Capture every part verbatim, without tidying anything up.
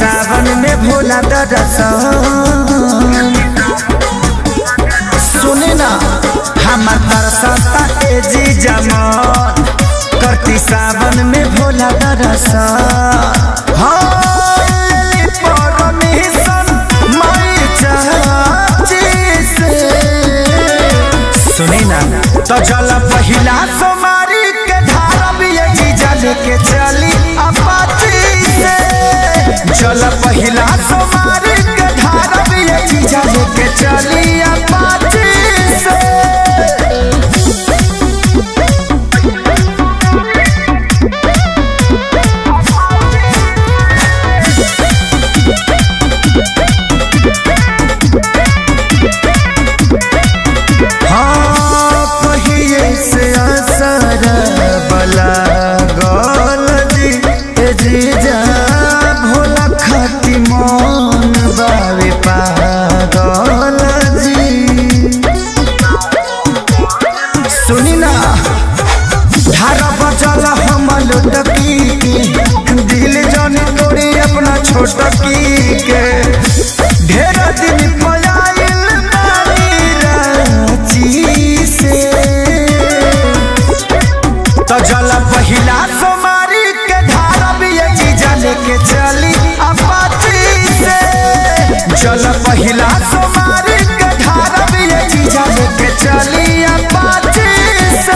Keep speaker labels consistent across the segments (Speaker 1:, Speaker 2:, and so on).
Speaker 1: सावन में भोला दर्शन सुने ना हमार तरसता ए जी जमान करती सावन में भोला दर्शन सुनी ना तो जल पहिला सोमारी के धारा भी जीजा लेके चली अपाची से जल पहिला सोमारी के धारा भी जीजा लेके चली अपाची से छोटकी के ढेर दिन पयाइल नानी रांची से तो जल पहिला सोमारी के धारा भी जीजा लेके चली अपाची से जल पहिला सोमारी के धारा भी जीजा लेके चली अपाची से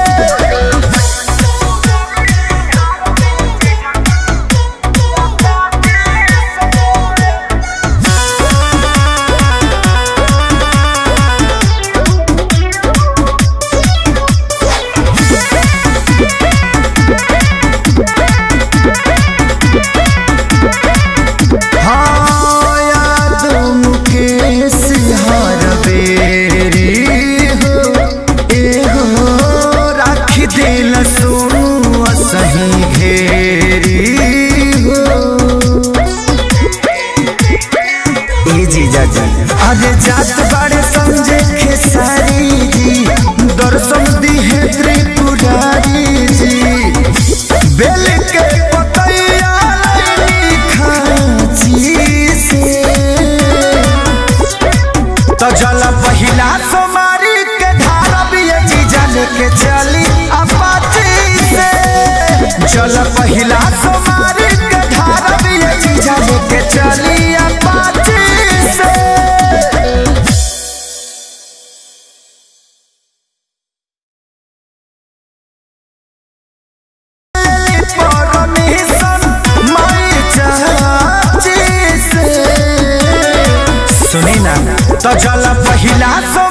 Speaker 1: अरे जात बड़े समझे खेसारी जी दर्शन दी है त्रिपुरारी जी बेल के पतैया खाची से तो जल पहिला सोमारी के धारा भी जीजा लेके चली अपाची से जल पहिला सोमारी के धारा भी जीजा लेके चली अपाची से सुनी ना तो जल पहिला सो